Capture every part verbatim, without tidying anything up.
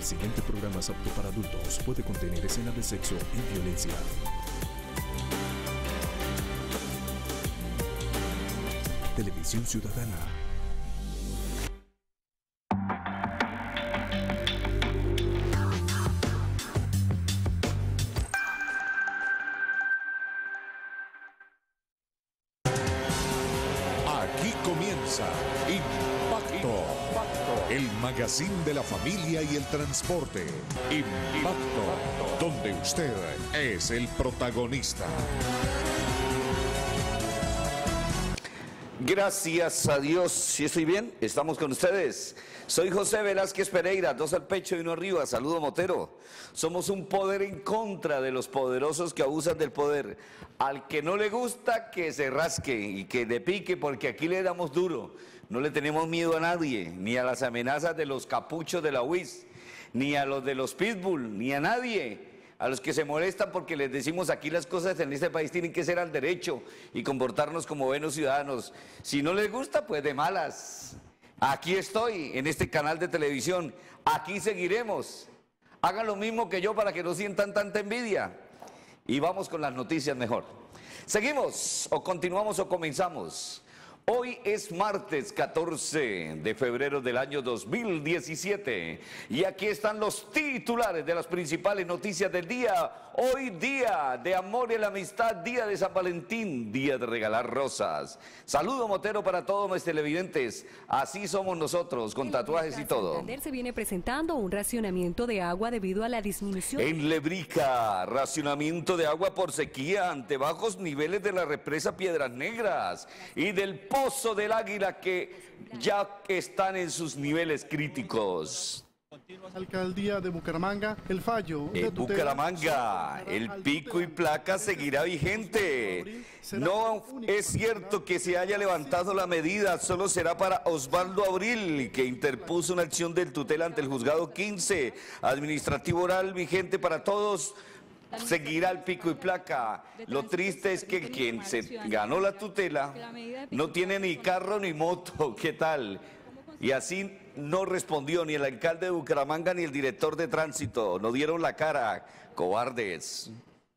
siguiente programa es apto para adultos. Puede contener escenas de sexo y violencia. Televisión Ciudadana. Aquí comienza Impacto, el magazine de la familia y el transporte. Impacto, donde usted es el protagonista. Gracias a Dios, si estoy bien, estamos con ustedes. Soy José Velázquez Pereira, dos al pecho y uno arriba. Saludo Motero. Somos un poder en contra de los poderosos que abusan del poder. Al que no le gusta, que se rasque y que le pique, porque aquí le damos duro. No le tenemos miedo a nadie, ni a las amenazas de los capuchos de la U I S, ni a los de los Pitbull, ni a nadie. A los que se molestan porque les decimos aquí las cosas en este país tienen que ser al derecho y comportarnos como buenos ciudadanos. Si no les gusta, pues de malas. Aquí estoy, en este canal de televisión. Aquí seguiremos. Hagan lo mismo que yo para que no sientan tanta envidia. Y vamos con las noticias mejor. ¿Seguimos o continuamos o comenzamos? Hoy es martes catorce de febrero del año dos mil diecisiete y aquí están los titulares de las principales noticias del día. Hoy día de amor y la amistad, día de San Valentín, día de regalar rosas. Saludo Motero para todos los televidentes, así somos nosotros, con tatuajes y todo. Santander se viene presentando un racionamiento de agua debido a la disminución. En Lebrica, racionamiento de agua por sequía ante bajos niveles de la represa Piedras Negras y del Pozo del Águila, que ya están en sus niveles críticos. Alcaldía de Bucaramanga, el fallo de En Bucaramanga, el pico y placa seguirá vigente. No es cierto que se haya levantado la medida, solo será para Osvaldo Abril, que interpuso una acción del tutela ante el juzgado quince, administrativo oral vigente para todos. Seguirá el pico y placa. Lo triste es que quien se ganó la tutela no tiene ni carro ni moto. ¿Qué tal? Y así no respondió ni el alcalde de Bucaramanga ni el director de tránsito. No dieron la cara. Cobardes.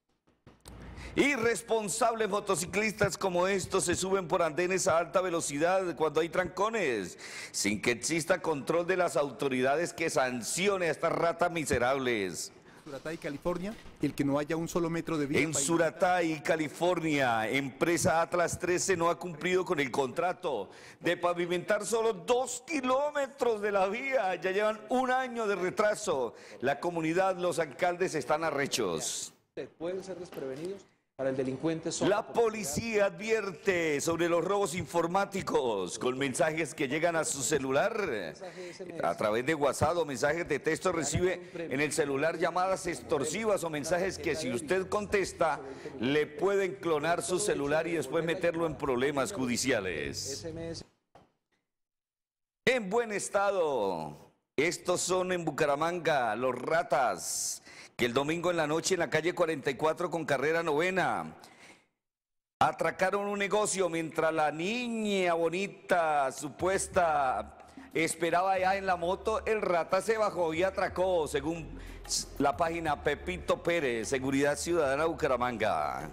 Irresponsables motociclistas como estos se suben por andenes a alta velocidad cuando hay trancones, sin que exista control de las autoridades que sancione a estas ratas miserables. Suratay, California, el que no haya un solo metro de vía. En Suratay, California, empresa Atlas trece no ha cumplido con el contrato de pavimentar solo dos kilómetros de la vía. Ya llevan un año de retraso. La comunidad, los alcaldes están arrechos. Pueden ser desprevenidos. Para el delincuente son la policía advierte sobre los robos informáticos con mensajes que llegan a su celular. A través de WhatsApp o mensajes de texto recibe en el celular llamadas extorsivas o mensajes que si usted contesta le pueden clonar su celular y después meterlo en problemas judiciales. En buen estado, estos son en Bucaramanga, los ratas, que el domingo en la noche en la calle cuarenta y cuatro con carrera novena atracaron un negocio mientras la niña bonita supuesta esperaba allá en la moto. El rata se bajó y atracó, según la página Pepito Pérez, Seguridad Ciudadana Bucaramanga.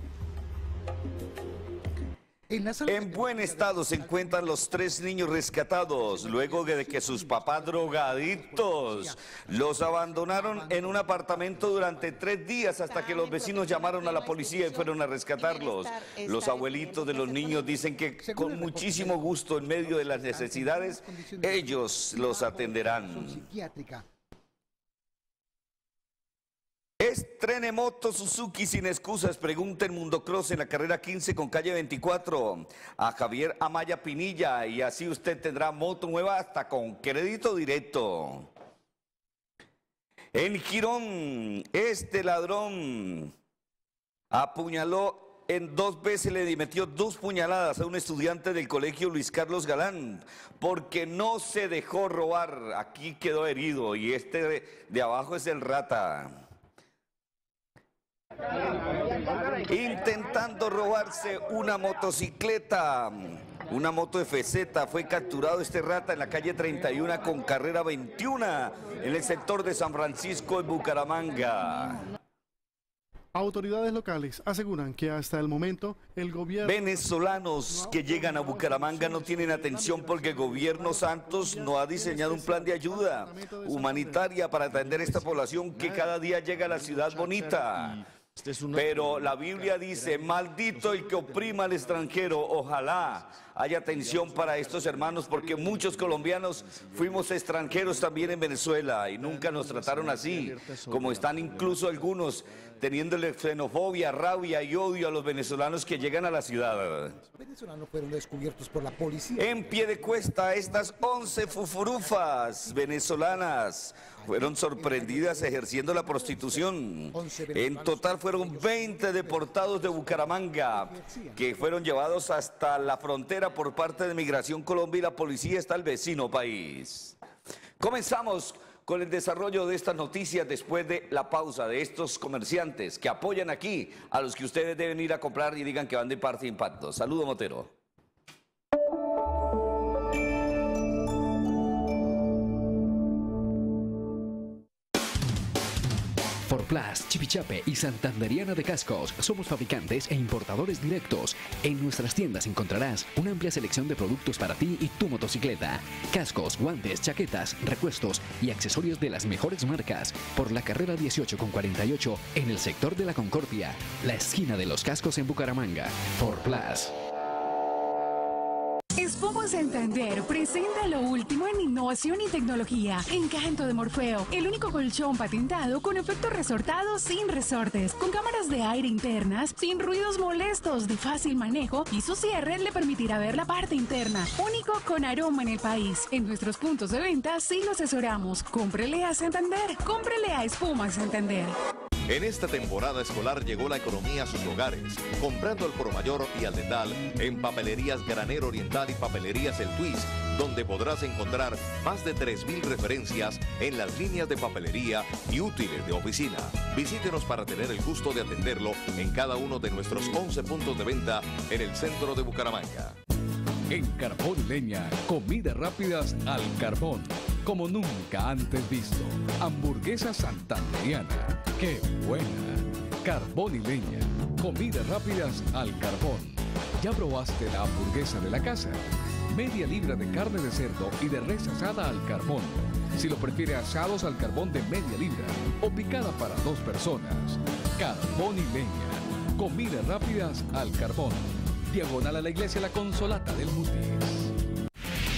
En buen estado se encuentran los tres niños rescatados luego de que sus papás drogadictos los abandonaron en un apartamento durante tres días hasta que los vecinos llamaron a la policía y fueron a rescatarlos. Los abuelitos de los niños dicen que con muchísimo gusto, en medio de las necesidades, ellos los atenderán. Estrene moto Suzuki sin excusas, pregunta en Mundocross en la carrera quince con calle veinticuatro a Javier Amaya Pinilla y así usted tendrá moto nueva hasta con crédito directo. En Girón, este ladrón apuñaló en dos veces, le metió dos puñaladas a un estudiante del colegio Luis Carlos Galán porque no se dejó robar. Aquí quedó herido y este de, de abajo es el rata. Intentando robarse una motocicleta, Una moto F Z, fue capturado este rata en la calle treinta y uno con carrera veintiuno en el sector de San Francisco en Bucaramanga. Autoridades locales aseguran que hasta el momento el gobierno... Venezolanos que llegan a Bucaramanga no tienen atención porque el gobierno Santos no ha diseñado un plan de ayuda humanitaria para atender a esta población que cada día llega a la ciudad bonita. Pero la Biblia dice, maldito el que oprima al extranjero. Ojalá haya atención para estos hermanos, porque muchos colombianos fuimos extranjeros también en Venezuela y nunca nos trataron así, como están incluso algunos teniéndole xenofobia, rabia y odio a los venezolanos que llegan a la ciudad. Los venezolanos fueron descubiertos por la policía. En pie de cuesta, estas once fufurufas venezolanas fueron sorprendidas ejerciendo la prostitución. En total fueron veinte deportados de Bucaramanga que fueron llevados hasta la frontera por parte de Migración Colombia y la policía está el vecino país. Comenzamos con el desarrollo de estas noticias después de la pausa de estos comerciantes que apoyan aquí a los que ustedes deben ir a comprar y digan que van de parte de Impacto. Saludo, Motero. Forplas, Chipichape y Santanderiana de Cascos. Somos fabricantes e importadores directos. En nuestras tiendas encontrarás una amplia selección de productos para ti y tu motocicleta. Cascos, guantes, chaquetas, repuestos y accesorios de las mejores marcas. Por la carrera dieciocho con cuarenta y ocho en el sector de la Concordia, la esquina de los cascos en Bucaramanga. Forplas. Espuma Santander presenta lo último en innovación y tecnología. Encanto de Morfeo, el único colchón patentado con efecto resortado sin resortes, con cámaras de aire internas, sin ruidos molestos, de fácil manejo y su cierre le permitirá ver la parte interna. Único con aroma en el país. En nuestros puntos de venta sí lo asesoramos. Cómprele a Santander, cómprele a Espuma Santander. En esta temporada escolar llegó la economía a sus hogares, comprando al por mayor y al detal en Papelerías Granero Oriental y Papelerías El Twist, donde podrás encontrar más de tres mil referencias en las líneas de papelería y útiles de oficina. Visítenos para tener el gusto de atenderlo en cada uno de nuestros once puntos de venta en el centro de Bucaramanga. En Carbón y Leña, comidas rápidas al carbón, como nunca antes visto. Hamburguesa santanderiana, ¡qué buena! Carbón y Leña, comidas rápidas al carbón. ¿Ya probaste la hamburguesa de la casa? Media libra de carne de cerdo y de res asada al carbón. Si lo prefiere asados al carbón de media libra o picada para dos personas. Carbón y Leña, comidas rápidas al carbón. Diagonal a la iglesia La Consolata del Mutis.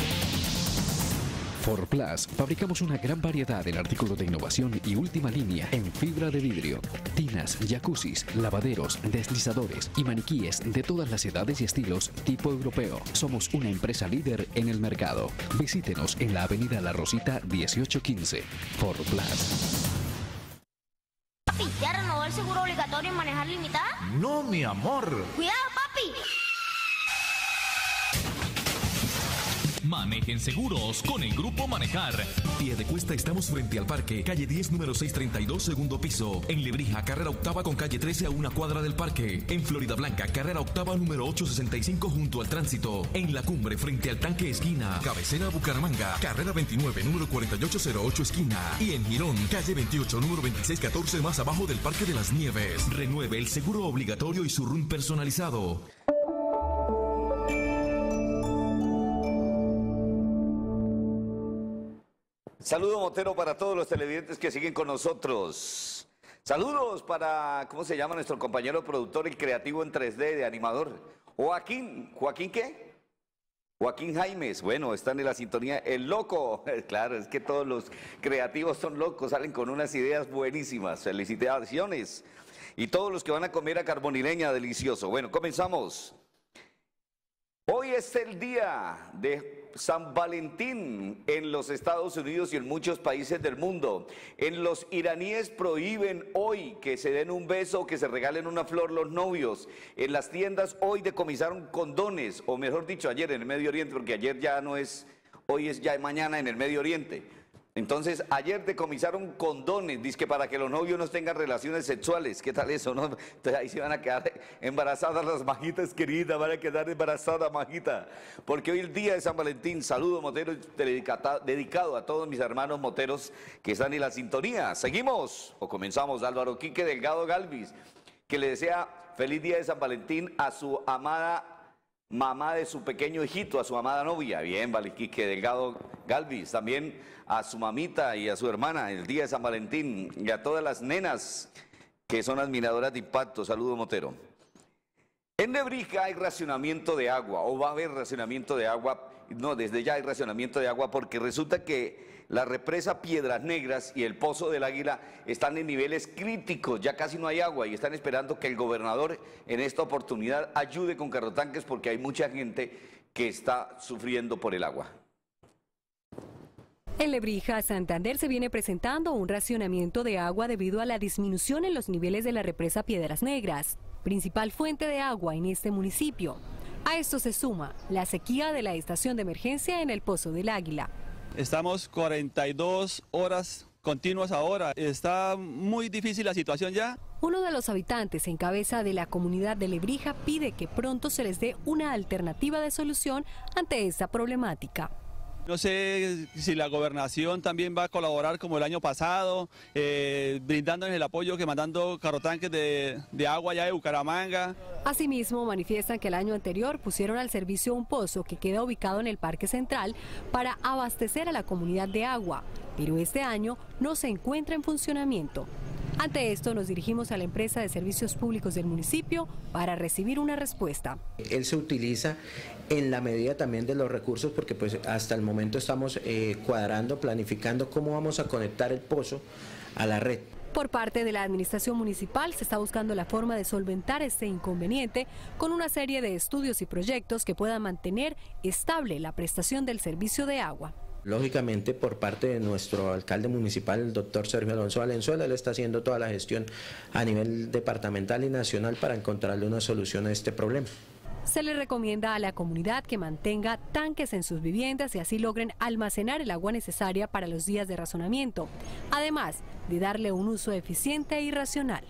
Forplas, fabricamos una gran variedad en artículos de innovación y última línea en fibra de vidrio, tinas, jacuzzis, lavaderos, deslizadores y maniquíes de todas las edades y estilos tipo europeo. Somos una empresa líder en el mercado. Visítenos en la avenida La Rosita dieciocho quince. Forplas. Papi, ¿ya renovó el seguro obligatorio en manejar limitada? No, mi amor. ¡Cuidado, papi! Manejen seguros con el Grupo Manejar. Pie de Cuesta, estamos frente al parque, calle diez, número seiscientos treinta y dos, segundo piso. En Lebrija, carrera octava con calle trece a una cuadra del parque. En Florida Blanca, carrera octava, número ochocientos sesenta y cinco junto al tránsito. En La Cumbre, frente al tanque esquina. Cabecera Bucaramanga, carrera veintinueve, número cuarenta y ocho cero ocho esquina. Y en Girón, calle veintiocho, número veintiséis catorce más abajo del Parque de las Nieves. Renueve el seguro obligatorio y su R U N personalizado. Saludo, Motero, para todos los televidentes que siguen con nosotros. Saludos para, ¿cómo se llama nuestro compañero productor y creativo en tres D de animador? Joaquín, ¿Joaquín qué? Joaquín Jaimes, bueno, están en la sintonía. El loco, claro, es que todos los creativos son locos, salen con unas ideas buenísimas. Felicitaciones. Y todos los que van a comer a Carbón y Leña, delicioso. Bueno, comenzamos. Hoy es el día de San Valentín en los Estados Unidos y en muchos países del mundo. En los iraníes prohíben hoy que se den un beso o que se regalen una flor los novios. En las tiendas hoy decomisaron condones, o mejor dicho, ayer en el Medio Oriente, porque ayer ya no es, hoy es ya mañana en el Medio Oriente. Entonces, ayer decomisaron condones, dizque para que los novios no tengan relaciones sexuales. ¿Qué tal eso, no? Entonces ahí se van a quedar embarazadas las majitas queridas, van a quedar embarazadas, majita. Porque hoy el día de San Valentín, saludo motero dedicado a todos mis hermanos moteros que están en la sintonía. Seguimos, o comenzamos, Álvaro Quique Delgado Galvis, que le desea feliz día de San Valentín a su amada mamá de su pequeño hijito, a su amada novia. Bien, vale, Quique Delgado Galvis. También a su mamita y a su hermana el día de San Valentín. Y a todas las nenas que son admiradoras de Impacto. Saludo motero. En Lebrija hay racionamiento de agua, o va a haber racionamiento de agua. No, desde ya hay racionamiento de agua porque resulta que la represa Piedras Negras y el Pozo del Águila están en niveles críticos, ya casi no hay agua y están esperando que el gobernador en esta oportunidad ayude con carrotanques porque hay mucha gente que está sufriendo por el agua. En Lebrija, Santander, se viene presentando un racionamiento de agua debido a la disminución en los niveles de la represa Piedras Negras, principal fuente de agua en este municipio. A esto se suma la sequía de la estación de emergencia en el Pozo del Águila. Estamos cuarenta y dos horas continuas ahora. Está muy difícil la situación ya. Uno de los habitantes en cabeza de la comunidad de Lebrija pide que pronto se les dé una alternativa de solución ante esta problemática. No sé si la gobernación también va a colaborar como el año pasado, eh, brindándonos el apoyo que mandando carrotanques de, de agua allá de Bucaramanga. Asimismo, manifiestan que el año anterior pusieron al servicio un pozo que queda ubicado en el Parque Central para abastecer a la comunidad de agua, pero este año no se encuentra en funcionamiento. Ante esto nos dirigimos a la empresa de servicios públicos del municipio para recibir una respuesta. Él se utiliza en la medida también de los recursos porque pues hasta el momento estamos eh, cuadrando, planificando cómo vamos a conectar el pozo a la red. Por parte de la administración municipal se está buscando la forma de solventar este inconveniente con una serie de estudios y proyectos que puedan mantener estable la prestación del servicio de agua. Lógicamente, por parte de nuestro alcalde municipal, el doctor Sergio Alonso Valenzuela, él está haciendo toda la gestión a nivel departamental y nacional para encontrarle una solución a este problema. Se le recomienda a la comunidad que mantenga tanques en sus viviendas y así logren almacenar el agua necesaria para los días de razonamiento, además de darle un uso eficiente y racional.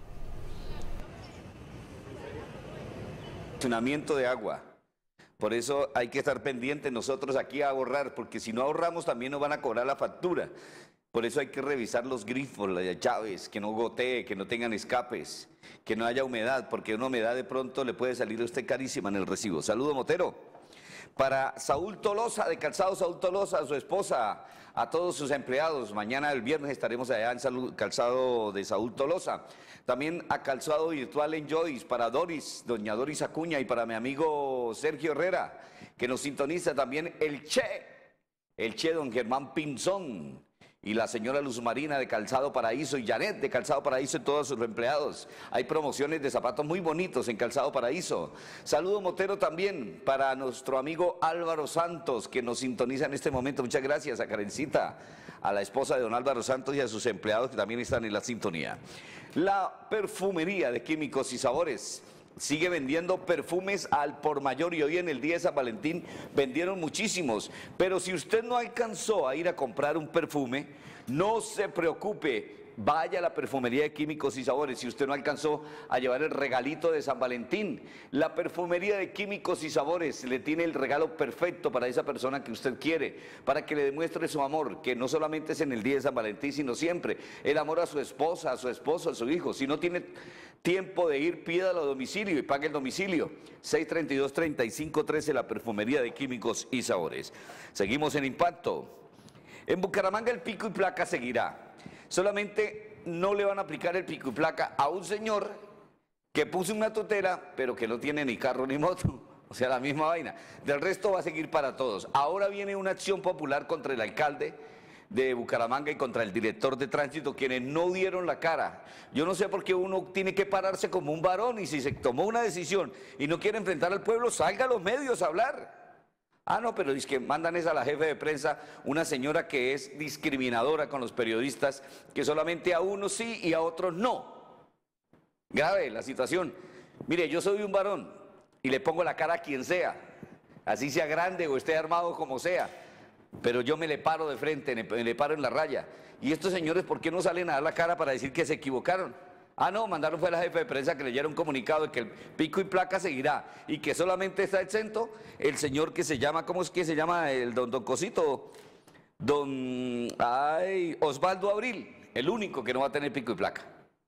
Racionamiento de agua. Por eso hay que estar pendientes nosotros aquí a ahorrar, porque si no ahorramos también nos van a cobrar la factura. Por eso hay que revisar los grifos, las llaves, que no gotee, que no tengan escapes, que no haya humedad, porque una humedad de pronto le puede salir a usted carísima en el recibo. Saludo motero. Para Saúl Tolosa, de Calzado Saúl Tolosa, a su esposa, a todos sus empleados. Mañana el viernes estaremos allá en Salud, Calzado de Saúl Tolosa. También a Calzado Virtual en Joyce, para Doris, doña Doris Acuña, y para mi amigo Sergio Herrera, que nos sintoniza también el Che, el Che don Germán Pinzón, y la señora Luz Marina de Calzado Paraíso y Janet de Calzado Paraíso y todos sus empleados. Hay promociones de zapatos muy bonitos en Calzado Paraíso. Saludo motero también para nuestro amigo Álvaro Santos, que nos sintoniza en este momento. Muchas gracias a Karencita, a la esposa de don Álvaro Santos y a sus empleados que también están en la sintonía. La perfumería de Químicos y Sabores sigue vendiendo perfumes al por mayor y hoy en el día de San Valentín vendieron muchísimos. Pero si usted no alcanzó a ir a comprar un perfume, no se preocupe. Vaya a la perfumería de Químicos y Sabores si usted no alcanzó a llevar el regalito de San Valentín. La perfumería de Químicos y Sabores le tiene el regalo perfecto para esa persona que usted quiere, para que le demuestre su amor, que no solamente es en el día de San Valentín, sino siempre. El amor a su esposa, a su esposo, a su hijo. Si no tiene tiempo de ir, pídalo a domicilio y pague el domicilio. seis treinta y dos, treinta y cinco trece, la perfumería de Químicos y Sabores. Seguimos en Impacto. En Bucaramanga el pico y placa seguirá. Solamente no le van a aplicar el pico y placa a un señor que puso una tutela, pero que no tiene ni carro ni moto. O sea, la misma vaina. Del resto va a seguir para todos. Ahora viene una acción popular contra el alcalde de Bucaramanga y contra el director de tránsito, quienes no dieron la cara. Yo no sé por qué uno tiene que pararse como un varón y si se tomó una decisión y no quiere enfrentar al pueblo, salga a los medios a hablar. Ah, no, pero es que mandan esa a la jefe de prensa, una señora que es discriminadora con los periodistas, que solamente a unos sí y a otros no. Grave la situación. Mire, yo soy un varón y le pongo la cara a quien sea, así sea grande o esté armado como sea. pero yo me le paro de frente, me le paro en la raya. Y estos señores, ¿por qué no salen a dar la cara para decir que se equivocaron? Ah, no, mandaron fue a la jefe de prensa que leyera un comunicado de que el pico y placa seguirá y que solamente está exento el señor que se llama, ¿cómo es que se llama? El don, don Cosito, don ay, Osvaldo Abril, el único que no va a tener pico y placa.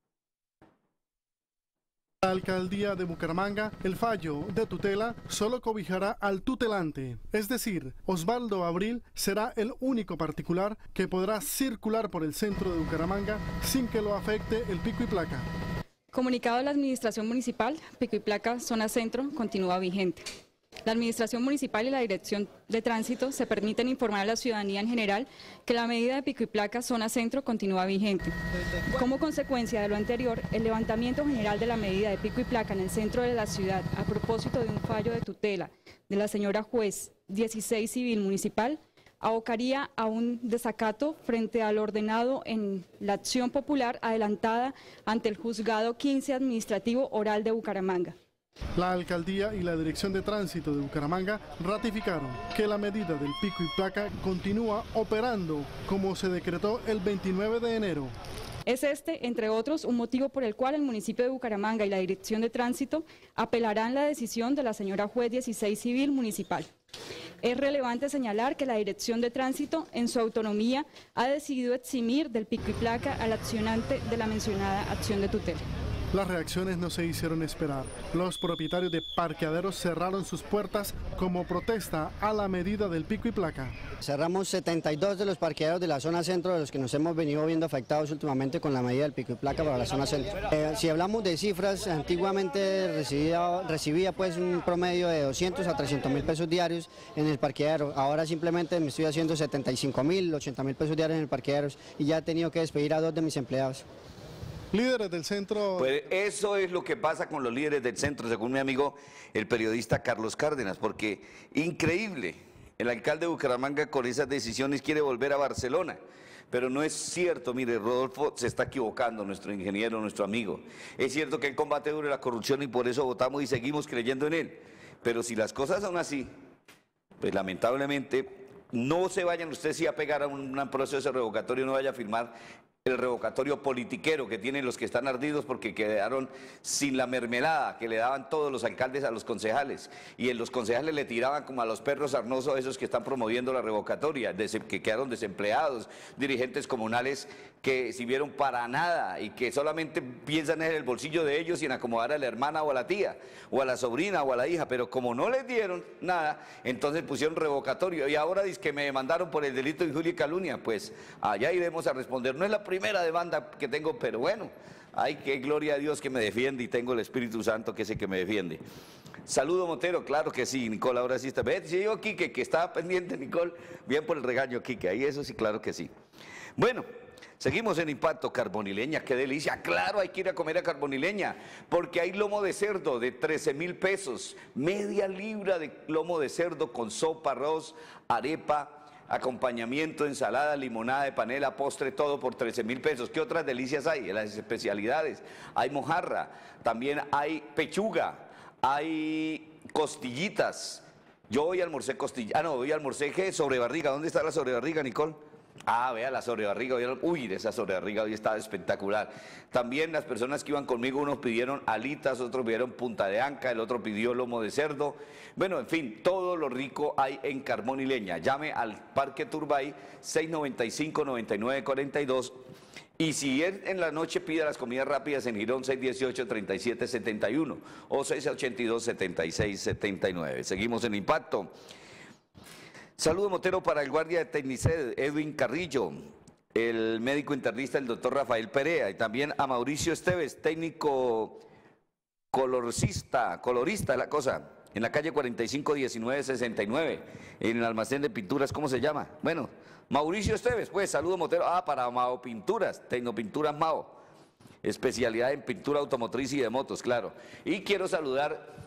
La alcaldía de Bucaramanga, el fallo de tutela solo cobijará al tutelante, es decir, Osvaldo Abril será el único particular que podrá circular por el centro de Bucaramanga sin que lo afecte el pico y placa. Comunicado de la Administración Municipal, pico y placa zona centro continúa vigente. La Administración Municipal y la Dirección de Tránsito se permiten informar a la ciudadanía en general que la medida de pico y placa zona centro continúa vigente. Como consecuencia de lo anterior, el levantamiento general de la medida de pico y placa en el centro de la ciudad a propósito de un fallo de tutela de la señora juez dieciséis Civil Municipal abocaría a un desacato frente al ordenado en la acción popular adelantada ante el Juzgado quince Administrativo Oral de Bucaramanga. La alcaldía y la Dirección de Tránsito de Bucaramanga ratificaron que la medida del pico y placa continúa operando como se decretó el veintinueve de enero. Es este, entre otros, un motivo por el cual el municipio de Bucaramanga y la Dirección de Tránsito apelarán la decisión de la señora juez dieciséis Civil Municipal. Es relevante señalar que la Dirección de Tránsito, en su autonomía, ha decidido eximir del pico y placa al accionante de la mencionada acción de tutela. Las reacciones no se hicieron esperar. Los propietarios de parqueaderos cerraron sus puertas como protesta a la medida del pico y placa. Cerramos setenta y dos de los parqueaderos de la zona centro, de los que nos hemos venido viendo afectados últimamente con la medida del pico y placa para la zona centro. Eh, si hablamos de cifras, antiguamente recibía, recibía pues un promedio de doscientos a trescientos mil pesos diarios en el parqueadero. Ahora simplemente me estoy haciendo setenta y cinco mil, ochenta mil pesos diarios en el parqueadero y ya he tenido que despedir a dos de mis empleados. Líderes del centro... Pues eso es lo que pasa con los líderes del centro, según mi amigo el periodista Carlos Cárdenas, porque increíble, el alcalde de Bucaramanga con esas decisiones quiere volver a Barcelona, pero no es cierto, mire, Rodolfo se está equivocando, nuestro ingeniero, nuestro amigo. Es cierto que él combate duro la corrupción y por eso votamos y seguimos creyendo en él, pero si las cosas son así, pues lamentablemente no se vayan ustedes sí a pegar a un, un proceso revocatorio, no vaya a firmar el revocatorio politiquero que tienen los que están ardidos porque quedaron sin la mermelada que le daban todos los alcaldes a los concejales y en los concejales le tiraban como a los perros sarnosos esos que están promoviendo la revocatoria, que quedaron desempleados, dirigentes comunales que sirvieron para nada y que solamente piensan en el bolsillo de ellos y en acomodar a la hermana o a la tía o a la sobrina o a la hija, pero como no les dieron nada, entonces pusieron revocatorio y ahora dicen que me demandaron por el delito de injuria y calumnia, pues allá iremos a responder. No es la primera demanda que tengo, pero bueno, ay, qué gloria a Dios que me defiende y tengo el Espíritu Santo que es el que me defiende. Saludo Montero, claro que sí, Nicole, ahora sí está. Ve, sí, yo, Quique, que estaba pendiente, Nicole, bien por el regaño, Quique, ahí eso sí, claro que sí. Bueno, seguimos en Impacto. Carbonileña, qué delicia, claro, hay que ir a comer a Carbonileña, porque hay lomo de cerdo de trece mil pesos, media libra de lomo de cerdo con sopa, arroz, arepa, acompañamiento, ensalada, limonada de panela, postre, todo por trece mil pesos. ¿Qué otras delicias hay? En las especialidades hay mojarra, también hay pechuga, hay costillitas. Yo hoy almorcé costilla, ah no, hoy almorcé ¿qué? Sobrebarriga. ¿Dónde está la sobrebarriga, Nicole? Ah, vea la sobrebarriga, uy, esa sobrebarriga hoy estaba espectacular. También las personas que iban conmigo, unos pidieron alitas, otros pidieron punta de anca, el otro pidió lomo de cerdo. Bueno, en fin, todo lo rico hay en Carbonileña. Llame al Parque Turbay seis noventa y cinco, noventa y nueve cuarenta y dos. Y si es en la noche, pida las comidas rápidas en Girón seis dieciocho, treinta y siete setenta y uno o seis ochenta y dos, setenta y seis setenta y nueve. Seguimos en Impacto. Saludo Motero para el guardia de Tecniced, Edwin Carrillo, el médico internista, el doctor Rafael Perea, y también a Mauricio Esteves, técnico colorista, colorista la cosa, en la calle cuarenta y cinco, diecinueve sesenta y nueve, en el almacén de pinturas, ¿cómo se llama? Bueno, Mauricio Esteves, pues, saludo Motero, ah, para Mao Pinturas, Tecnopinturas Mao, especialidad en pintura automotriz y de motos, claro. Y quiero saludar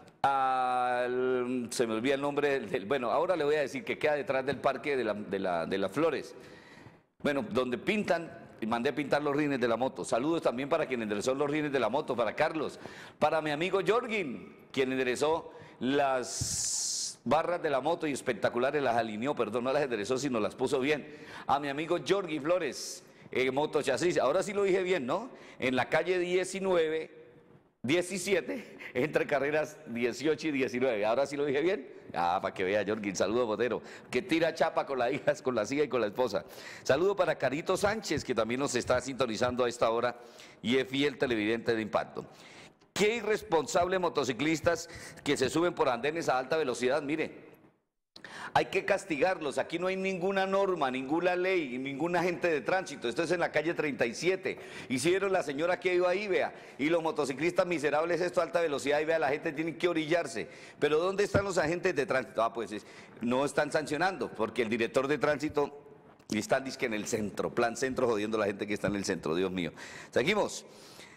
al, se me olvida el nombre del, del, bueno, ahora le voy a decir que queda detrás del parque de, la, de, la, de las flores, bueno, donde pintan, mandé a pintar los rines de la moto. Saludos también para quien enderezó los rines de la moto, para Carlos, para mi amigo Jorgin, quien enderezó las barras de la moto y espectaculares las alineó, perdón, no las enderezó, sino las puso bien. A mi amigo Jorgi Flores, eh, moto chasis, ahora sí lo dije bien, ¿no? En la calle diecinueve, diecisiete, entre carreras dieciocho y diecinueve, ahora sí lo dije bien. Ah, para que vea, Jorgi, saludo Botero, que tira chapa con la hija, con la hija y con la esposa. Saludo para Carito Sánchez, que también nos está sintonizando a esta hora y es fiel televidente de Impacto. Qué irresponsables motociclistas que se suben por andenes a alta velocidad, mire. Hay que castigarlos, aquí no hay ninguna norma, ninguna ley, ningún agente de tránsito, esto es en la calle treinta y siete, hicieron la señora que iba ahí, vea, y los motociclistas miserables esto a alta velocidad, y vea, la gente tiene que orillarse, pero ¿dónde están los agentes de tránsito? Ah, pues es, no están sancionando, porque el director de tránsito está dizque en el centro, plan centro, jodiendo a la gente que está en el centro, Dios mío. Seguimos.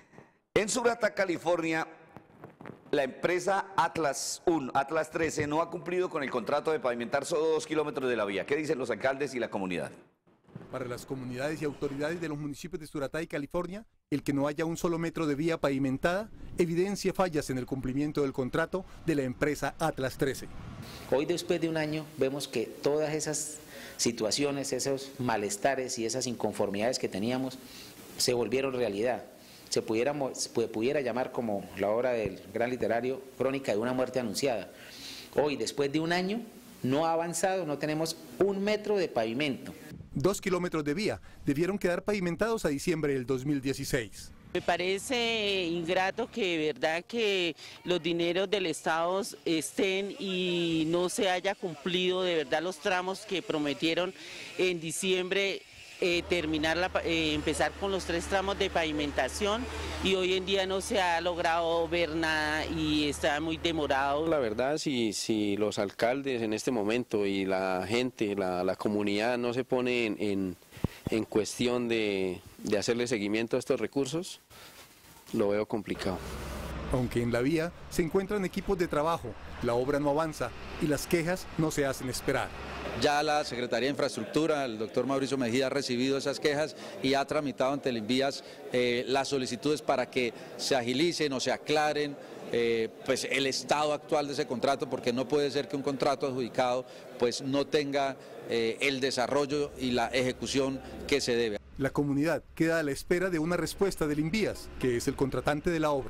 En Surata, California, la empresa Atlas uno, Atlas trece, no ha cumplido con el contrato de pavimentar solo dos kilómetros de la vía. ¿Qué dicen los alcaldes y la comunidad? Para las comunidades y autoridades de los municipios de Suratá y California, el que no haya un solo metro de vía pavimentada evidencia fallas en el cumplimiento del contrato de la empresa Atlas trece. Hoy, después de un año, vemos que todas esas situaciones, esos malestares y esas inconformidades que teníamos se volvieron realidad. Se pudiera, se pudiera llamar, como la obra del gran literario, Crónica de una muerte anunciada. Hoy, después de un año, no ha avanzado, no tenemos un metro de pavimento. Dos kilómetros de vía debieron quedar pavimentados a diciembre del dos mil dieciséis. Me parece ingrato que de verdad que los dineros del Estado estén y no se haya cumplido de verdad los tramos que prometieron en diciembre. Eh, terminar la, eh, empezar con los tres tramos de pavimentación y hoy en día no se ha logrado ver nada y está muy demorado. La verdad, si, si los alcaldes en este momento y la gente, la, la comunidad no se pone en, en, en cuestión de, de hacerle seguimiento a estos recursos, lo veo complicado. Aunque en la vía se encuentran equipos de trabajo, la obra no avanza y las quejas no se hacen esperar. Ya la Secretaría de Infraestructura, el doctor Mauricio Mejía, ha recibido esas quejas y ha tramitado ante el Invías eh, las solicitudes para que se agilicen o se aclaren eh, pues el estado actual de ese contrato, porque no puede ser que un contrato adjudicado pues no tenga eh, el desarrollo y la ejecución que se debe. La comunidad queda a la espera de una respuesta del Invías, que es el contratante de la obra.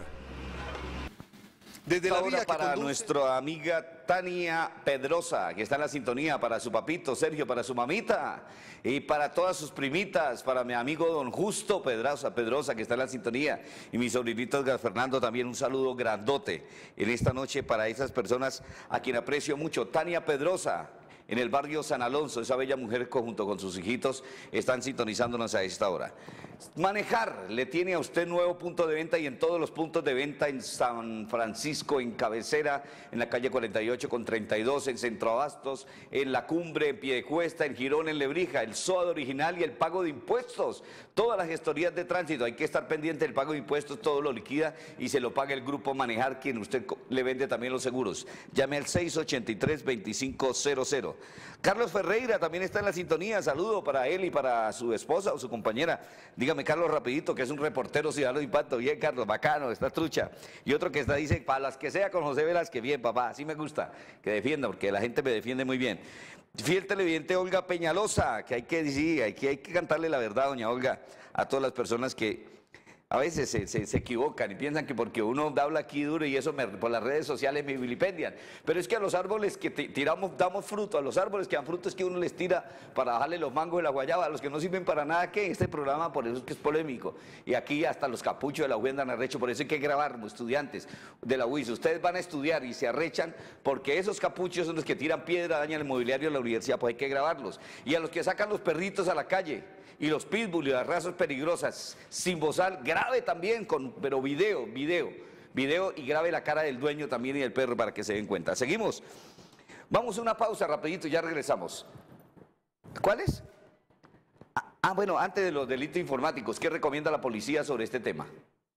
Desde la vía para conduce... nuestra amiga Tania Pedrosa, que está en la sintonía, para su papito Sergio, para su mamita y para todas sus primitas, para mi amigo don Justo Pedrosa, Pedrosa, que está en la sintonía, y mi sobrinito Edgar Fernando, también un saludo grandote en esta noche para esas personas a quien aprecio mucho. Tania Pedrosa, en el barrio San Alonso, esa bella mujer junto con sus hijitos están sintonizándonos a esta hora. Manejar le tiene a usted nuevo punto de venta y en todos los puntos de venta en San Francisco, en Cabecera, en la calle cuarenta y ocho con treinta y dos, en Centro Abastos, en La Cumbre, en Piedecuesta, en Girón, en Lebrija, el S O A D original y el pago de impuestos. Todas las gestorías de tránsito, hay que estar pendiente del pago de impuestos, todo lo liquida y se lo paga el Grupo Manejar, quien usted le vende también los seguros. Llame al seis ochenta y tres, veinticinco cero cero. Carlos Ferreira también está en la sintonía, saludo para él y para su esposa o su compañera. Dígame, Carlos, rapidito, que es un reportero ciudadano de Impacto. Bien, Carlos, bacano, está trucha. Y otro que está, dice, para las que sea con José Velázquez, bien, papá, así me gusta, que defienda, porque la gente me defiende muy bien. Fiel televidente Olga Peñalosa, que hay que decir, hay que, hay que cantarle la verdad, doña Olga, a todas las personas que a veces se, se, se equivocan y piensan que porque uno habla aquí duro y eso me, por las redes sociales me vilipendian. Pero es que a los árboles que tiramos, damos fruto, a los árboles que dan fruto es que uno les tira para bajarle los mangos de la guayaba, a los que no sirven para nada, que este programa por eso es que es polémico. Y aquí hasta los capuchos de la U I S han arrecho, por eso hay que grabar, estudiantes de la U I S. Ustedes van a estudiar y se arrechan porque esos capuchos son los que tiran piedra, dañan el mobiliario de la universidad, pues hay que grabarlos. Y a los que sacan los perritos a la calle, y los pitbull y las razas peligrosas, sin bozal, grave también, con, pero video, video, video y grave la cara del dueño también y del perro para que se den cuenta. Seguimos. Vamos a una pausa rapidito y ya regresamos. ¿Cuáles? Ah, ah, bueno, antes de los delitos informáticos, ¿qué recomienda la policía sobre este tema?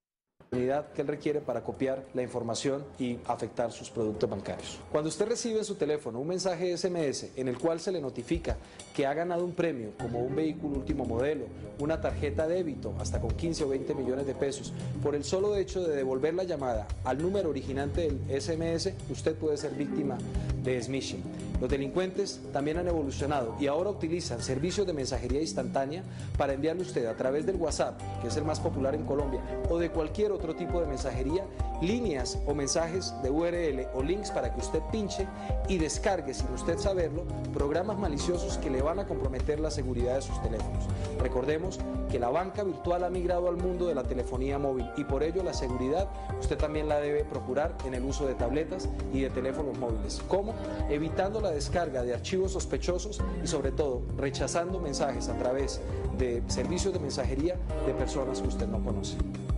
unidad que él requiere para copiar la información y afectar sus productos bancarios. Cuando usted recibe en su teléfono un mensaje S M S en el cual se le notifica que ha ganado un premio como un vehículo último modelo, una tarjeta débito hasta con quince o veinte millones de pesos, por el solo hecho de devolver la llamada al número originante del S M S, usted puede ser víctima de smishing. Los delincuentes también han evolucionado y ahora utilizan servicios de mensajería instantánea para enviarle a usted a través del WhatsApp, que es el más popular en Colombia, o de cualquier otro tipo de mensajería, líneas o mensajes de U R L o links para que usted pinche y descargue, sin usted saberlo, programas maliciosos que le van a comprometer la seguridad de sus teléfonos. Recordemos que la banca virtual ha migrado al mundo de la telefonía móvil y por ello la seguridad usted también la debe procurar en el uso de tabletas y de teléfonos móviles. ¿Cómo? Evitando la descarga de archivos sospechosos y sobre todo rechazando mensajes a través de servicios de mensajería de personas que usted no conoce.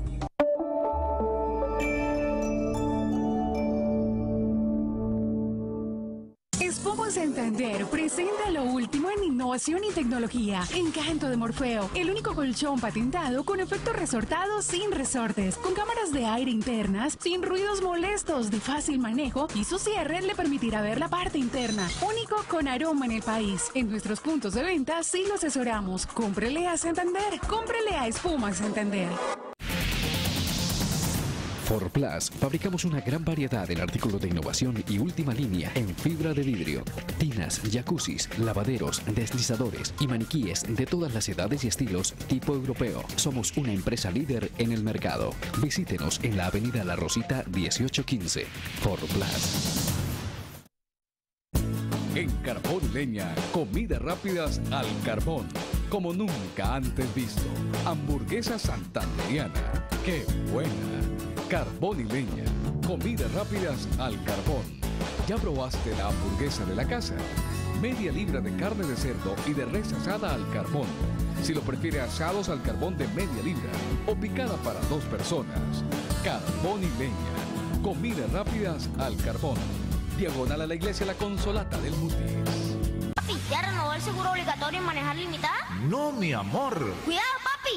Expo Santander presenta lo último en innovación y tecnología. Encanto de Morfeo, el único colchón patentado con efecto resortado sin resortes, con cámaras de aire internas, sin ruidos molestos, de fácil manejo y su cierre le permitirá ver la parte interna. Único con aroma en el país. En nuestros puntos de venta sí lo asesoramos. Cómprele a Santander, cómprele a Espuma Santander. Forplus, fabricamos una gran variedad en artículos de innovación y última línea en fibra de vidrio, tinas, jacuzzis, lavaderos, deslizadores y maniquíes de todas las edades y estilos tipo europeo. Somos una empresa líder en el mercado. Visítenos en la avenida La Rosita dieciocho quince. Forplus. En Carbón y Leña, comidas rápidas al carbón, como nunca antes visto. Hamburguesa santanderiana, ¡qué buena! Carbón y Leña, comidas rápidas al carbón. ¿Ya probaste la hamburguesa de la casa? Media libra de carne de cerdo y de res asada al carbón. Si lo prefiere, asados al carbón de media libra o picada para dos personas. Carbón y Leña, comidas rápidas al carbón. Diagonal a la iglesia La Consolata del Mutis. Papi, ¿ya renovó el seguro obligatorio en manejar limitada? No, mi amor. ¡Cuidado, papi!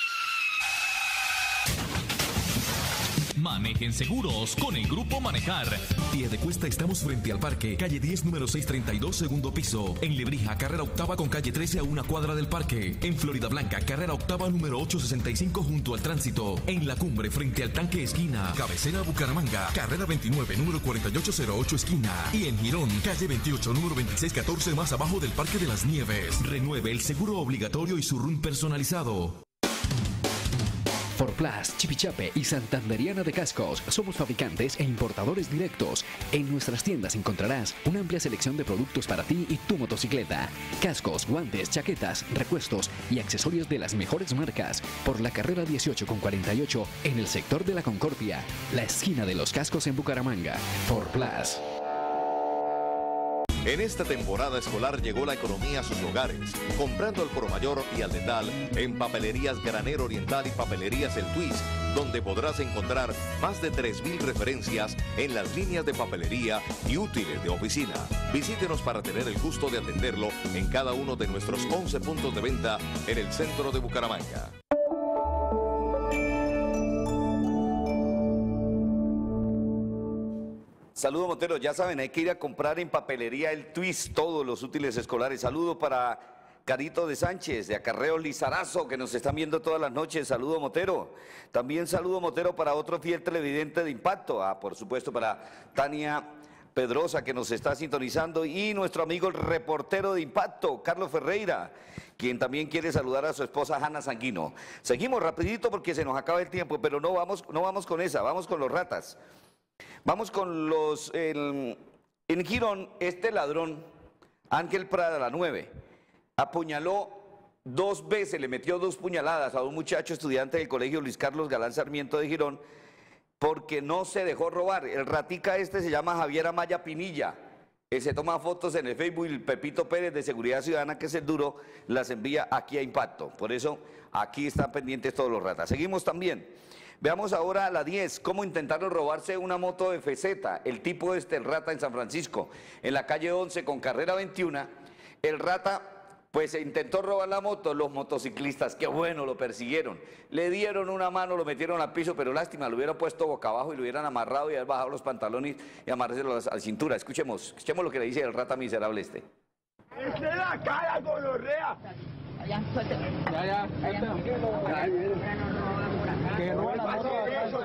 Manejen seguros con el Grupo Manejar. Piedecuesta estamos frente al parque, calle diez, número seiscientos treinta y dos, segundo piso. En Lebrija, carrera octava con calle trece a una cuadra del parque. En Florida Blanca, carrera octava, número ochocientos sesenta y cinco junto al tránsito. En La Cumbre, frente al tanque esquina. Cabecera Bucaramanga, carrera veintinueve, número cuarenta y ocho cero ocho esquina. Y en Girón, calle veintiocho, número veintiséis catorce más abajo del Parque de las Nieves. Renueve el seguro obligatorio y su R U N personalizado. Forplus, Chipichape y Santanderiana de Cascos. Somos fabricantes e importadores directos. En nuestras tiendas encontrarás una amplia selección de productos para ti y tu motocicleta. Cascos, guantes, chaquetas, repuestos y accesorios de las mejores marcas. Por la carrera dieciocho con cuarenta y ocho en el sector de la Concordia, la esquina de los cascos en Bucaramanga. Forplus. En esta temporada escolar llegó la economía a sus hogares, comprando al por mayor y al detal en Papelerías Granero Oriental y Papelerías El Twist, donde podrás encontrar más de tres mil referencias en las líneas de papelería y útiles de oficina. Visítenos para tener el gusto de atenderlo en cada uno de nuestros once puntos de venta en el centro de Bucaramanga. Saludo, Montero, ya saben, hay que ir a comprar en Papelería El Twist todos los útiles escolares. Saludo para Carito de Sánchez, de Acarreo Lizarazo, que nos están viendo todas las noches. Saludo, Motero. También saludo, Motero, para otro fiel televidente de Impacto. Ah, por supuesto, para Tania Pedrosa, que nos está sintonizando, y nuestro amigo el reportero de Impacto, Carlos Ferreira, quien también quiere saludar a su esposa Hanna Sanguino. Seguimos rapidito porque se nos acaba el tiempo, pero no vamos, no vamos con esa, vamos con los ratas. Vamos con los... El, en Girón, este ladrón, Ángel Prada, la nueve, apuñaló dos veces, le metió dos puñaladas a un muchacho estudiante del colegio Luis Carlos Galán Sarmiento de Girón, porque no se dejó robar. El ratica este se llama Javier Amaya Pinilla. Él se toma fotos en el Facebook y el Pepito Pérez de Seguridad Ciudadana, que es el duro, las envía aquí a Impacto. Por eso, aquí están pendientes todos los ratas. Seguimos también. Veamos ahora a la diez, cómo intentaron robarse una moto de F Z, el tipo este, el rata en San Francisco, en la calle once con carrera veintiuno. El rata Pues se intentó robar la moto, los motociclistas, qué bueno, lo persiguieron. Le dieron una mano, lo metieron al piso, pero lástima, lo hubieran puesto boca abajo y lo hubieran amarrado y haber bajado los pantalones y amarrárselos a la cintura. Escuchemos, escuchemos lo que le dice el rata miserable este. ¡Esa es la cara, gonorrea! Ya, suéltelo. Ya, ya, suéltelo. Que roba la moto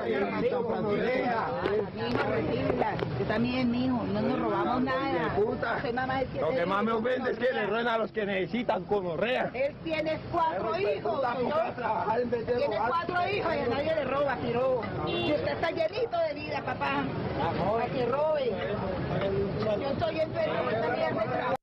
Yo también, mijo, no nos robamos nada. Lo que más me ofende es que le ruedan a los que necesitan gonorrea. Él tiene cuatro hijos, señor. Tiene cuatro hijos y a nadie le roba, que roba. Y usted está llenito de vida, papá. Para que robe. Yo estoy enfermo, esta mierda de trabajo.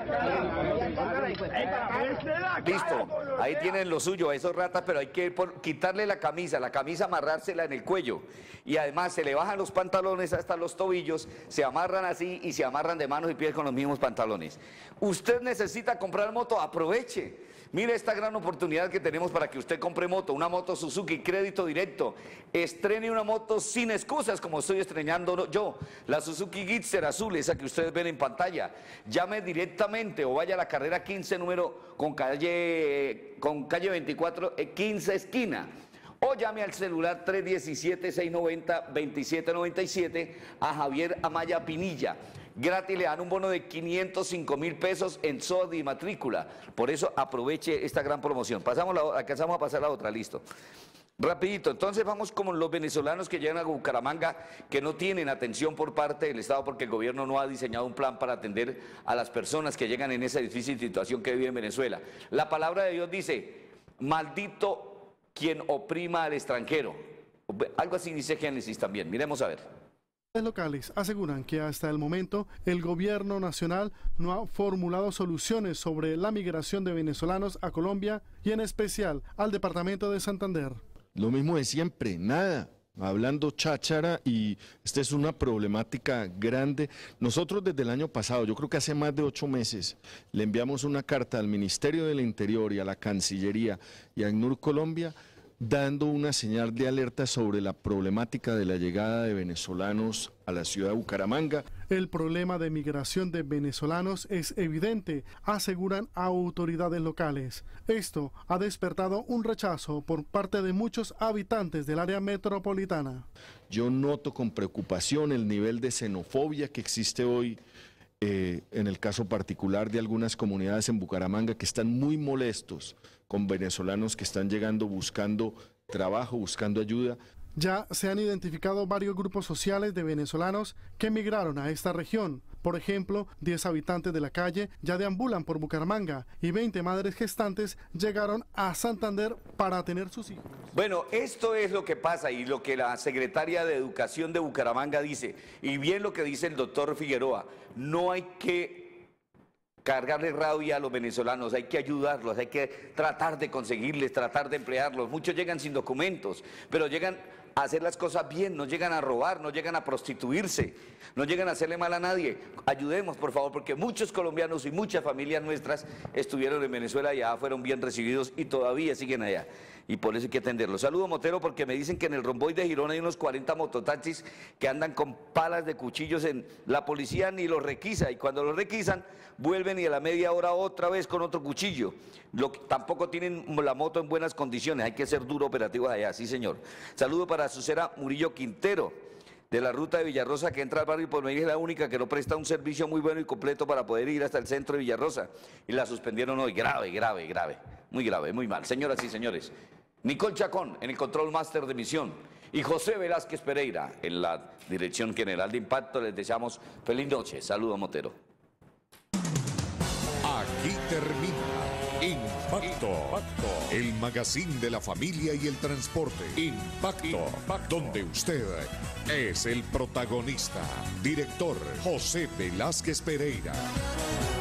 Listo, ahí tienen lo suyo a esos ratas, pero hay que por, quitarle la camisa, la camisa amarrársela en el cuello y además se le bajan los pantalones hasta los tobillos, se amarran así y se amarran de manos y pies con los mismos pantalones. Usted necesita comprar moto, aproveche. Mire esta gran oportunidad que tenemos para que usted compre moto, una moto Suzuki crédito directo. Estrene una moto sin excusas como estoy estrenando yo, la Suzuki Gixxer azul, esa que ustedes ven en pantalla. Llame directamente o vaya a la carrera quince número con calle, con calle veinticuatro, quince esquina. O llame al celular tres uno siete, seis nueve cero, dos siete nueve siete a Javier Amaya Pinilla. Gratis le dan un bono de quinientos cinco mil pesos en S O D y matrícula. Por eso aproveche esta gran promoción. Pasamos la, alcanzamos a pasar la otra, listo. Rapidito, entonces vamos con los venezolanos que llegan a Bucaramanga que no tienen atención por parte del Estado porque el gobierno no ha diseñado un plan para atender a las personas que llegan en esa difícil situación que vive en Venezuela. La palabra de Dios dice, maldito quien oprima al extranjero. Algo así dice Génesis también, miremos a ver. Locales aseguran que hasta el momento el gobierno nacional no ha formulado soluciones sobre la migración de venezolanos a Colombia y en especial al departamento de Santander. Lo mismo de siempre, nada, hablando cháchara y esta es una problemática grande. Nosotros desde el año pasado, yo creo que hace más de ocho meses, le enviamos una carta al Ministerio del Interior y a la Cancillería y a ACNUR Colombia dando una señal de alerta sobre la problemática de la llegada de venezolanos a la ciudad de Bucaramanga. El problema de migración de venezolanos es evidente, aseguran autoridades locales. Esto ha despertado un rechazo por parte de muchos habitantes del área metropolitana. Yo noto con preocupación el nivel de xenofobia que existe hoy eh, en el caso particular de algunas comunidades en Bucaramanga que están muy molestos con venezolanos que están llegando buscando trabajo, buscando ayuda. Ya se han identificado varios grupos sociales de venezolanos que emigraron a esta región. Por ejemplo, diez habitantes de la calle ya deambulan por Bucaramanga y veinte madres gestantes llegaron a Santander para tener sus hijos. Bueno, esto es lo que pasa y lo que la secretaria de Educación de Bucaramanga dice, y bien lo que dice el doctor Figueroa, no hay que cargarle rabia a los venezolanos, hay que ayudarlos, hay que tratar de conseguirles, tratar de emplearlos. Muchos llegan sin documentos, pero llegan a hacer las cosas bien, no llegan a robar, no llegan a prostituirse, no llegan a hacerle mal a nadie. Ayudemos, por favor, porque muchos colombianos y muchas familias nuestras estuvieron en Venezuela y ya fueron bien recibidos y todavía siguen allá. Y por eso hay que atenderlos. Saludo, Motero, porque me dicen que en el Romboy de Girón hay unos cuarenta mototaxis que andan con palas de cuchillos. En la policía ni los requisa y cuando los requisan vuelven y a la media hora otra vez con otro cuchillo. Lo, tampoco tienen la moto en buenas condiciones, hay que ser duro operativos allá, sí señor. Saludo para Susera Murillo Quintero, de la ruta de Villarrosa que entra al barrio Porvenir, es la única que no presta un servicio muy bueno y completo para poder ir hasta el centro de Villarrosa. Y la suspendieron hoy, grave, grave, grave, muy grave, muy mal. Señoras y señores, Nicole Chacón en el control máster de misión y José Velázquez Pereira en la dirección general de impacto. Les deseamos feliz noche. Saludo, Motero. Aquí termina Impacto, Impacto, el magazine de la familia y el transporte. Impacto, Impacto, donde usted es el protagonista. Director José Velázquez Pereira.